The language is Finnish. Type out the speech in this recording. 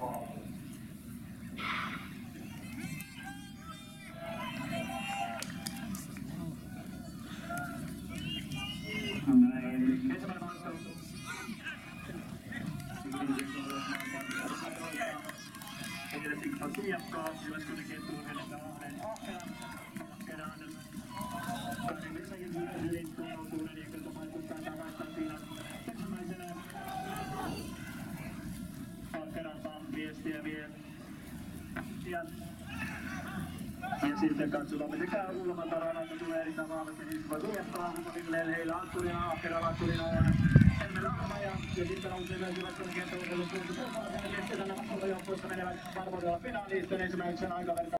Ensimmäinen maastelu. Edellisesti kiekkaa, Jyväskylän kettuun edetään Ahkeran. Kahden Vesakin hyvin tunnoutuuden ja kyllä vaikuttaa tavaistaan siinä ensimmäisenä. Ahkeran viestiä vie. Ja sitten katsotaan, miten Ulmatarana tulee erittäin vahvasti, niin voi tuljattaa Villelle, heillä Antturina, Ahkeralla Antturina on Emme Rahma ja sitten nousee myös Jyväskylän kenttäurheilun suuntaan. Tänne keskeltä nämä joukkueesta menevät varmuudella finaaliin, ensimmäisen aikaverta.